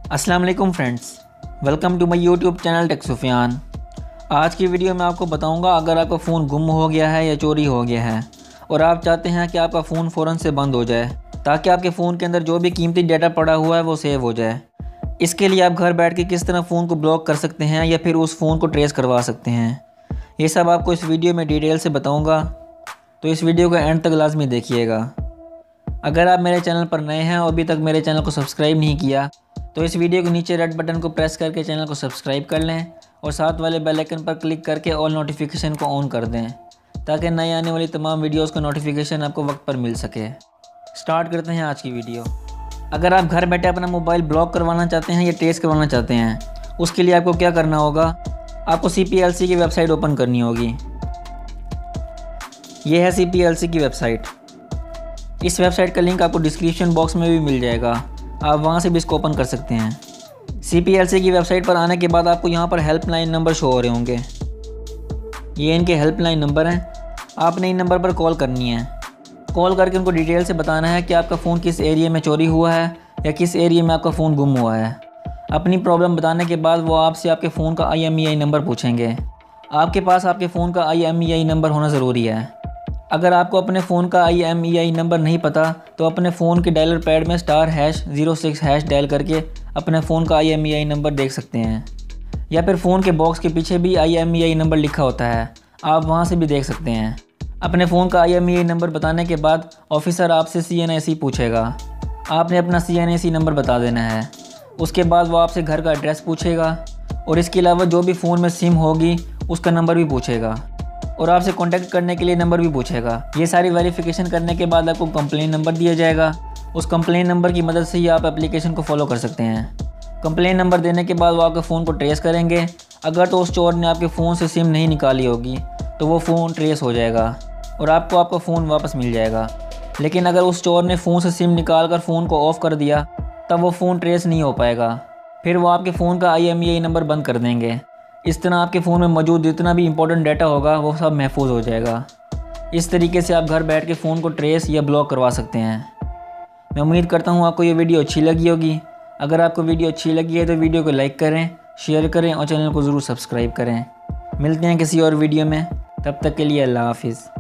अस्सलाम वालेकुम friends, welcome to my YouTube channel tech Sufiyan. आज की वीडियो में आपको बताऊंगा अगर आपका फ़ोन गुम हो गया है या चोरी हो गया है और आप चाहते हैं कि आपका फ़ोन फ़ौरन से बंद हो जाए ताकि आपके फ़ोन के अंदर जो भी कीमती डाटा पड़ा हुआ है वो सेव हो जाए। इसके लिए आप घर बैठ के किस तरह फ़ोन को ब्लॉक कर सकते हैं या फिर उस फ़ोन को ट्रेस करवा सकते हैं, ये सब आपको इस वीडियो में डिटेल से बताऊँगा, तो इस वीडियो को एंड तक लाजमी देखिएगा। अगर आप मेरे चैनल पर नए हैं और अभी तक मेरे चैनल को सब्सक्राइब नहीं किया तो इस वीडियो के नीचे रेड बटन को प्रेस करके चैनल को सब्सक्राइब कर लें और साथ वाले बेल आइकन पर क्लिक करके ऑल नोटिफिकेशन को ऑन कर दें ताकि नए आने वाली तमाम वीडियोस का नोटिफिकेशन आपको वक्त पर मिल सके। स्टार्ट करते हैं आज की वीडियो। अगर आप घर बैठे अपना मोबाइल ब्लॉक करवाना चाहते हैं या ट्रेस करवाना चाहते हैं, उसके लिए आपको क्या करना होगा, आपको CPLC की वेबसाइट ओपन करनी होगी। ये है CPLC की वेबसाइट। इस वेबसाइट का लिंक आपको डिस्क्रिप्शन बॉक्स में भी मिल जाएगा, आप वहां से भी इसको ओपन कर सकते हैं। CPLC की वेबसाइट पर आने के बाद आपको यहाँ पर हेल्पलाइन नंबर शो हो रहे होंगे, ये इनके हेल्पलाइन नंबर हैं। आपने इन नंबर पर कॉल करनी है। कॉल करके उनको डिटेल से बताना है कि आपका फ़ोन किस एरिया में चोरी हुआ है या किस एरिया में आपका फ़ोन गुम हुआ है। अपनी प्रॉब्लम बताने के बाद वो आपसे आपके फ़ोन का IMEI नंबर पूछेंगे। आपके पास आपके फ़ोन का IMEI नंबर होना ज़रूरी है। अगर आपको अपने फ़ोन का IMEI नंबर नहीं पता तो अपने फ़ोन के डायलर पैड में *#06# डायल करके अपने फ़ोन का IMEI नंबर देख सकते हैं, या फिर फ़ोन के बॉक्स के पीछे भी IMEI नंबर लिखा होता है, आप वहां से भी देख सकते हैं। अपने फ़ोन का IMEI नंबर बताने के बाद ऑफिसर आपसे CNIC पूछेगा, आपने अपना CNIC नंबर बता देना है। उसके बाद वो आपसे घर का एड्रेस पूछेगा और इसके अलावा जो भी फ़ोन में सिम होगी उसका नंबर भी पूछेगा और आपसे कांटेक्ट करने के लिए नंबर भी पूछेगा। ये सारी वेरिफिकेशन करने के बाद आपको कंप्लेन नंबर दिया जाएगा। उस कंप्लेन नंबर की मदद से ही आप एप्लीकेशन को फॉलो कर सकते हैं। कंप्लेन नंबर देने के बाद वो आपके फ़ोन को ट्रेस करेंगे। अगर तो उस चोर ने आपके फ़ोन से सिम नहीं निकाली होगी तो वो फ़ोन ट्रेस हो जाएगा और आपको आपका फ़ोन वापस मिल जाएगा। लेकिन अगर उस चोर ने फ़ोन से सिम निकाल कर फ़ोन को ऑफ़ कर दिया तब वो फ़ोन ट्रेस नहीं हो पाएगा, फिर वो आपके फ़ोन का IMEI नंबर बंद कर देंगे। इस तरह आपके फ़ोन में मौजूद जितना भी इंपॉर्टेंट डाटा होगा वो सब महफूज हो जाएगा। इस तरीके से आप घर बैठ के फ़ोन को ट्रेस या ब्लॉक करवा सकते हैं। मैं उम्मीद करता हूँ आपको ये वीडियो अच्छी लगी होगी। अगर आपको वीडियो अच्छी लगी है तो वीडियो को लाइक करें, शेयर करें और चैनल को ज़रूर सब्सक्राइब करें। मिलते हैं किसी और वीडियो में, तब तक के लिए अल्लाह हाफिज़।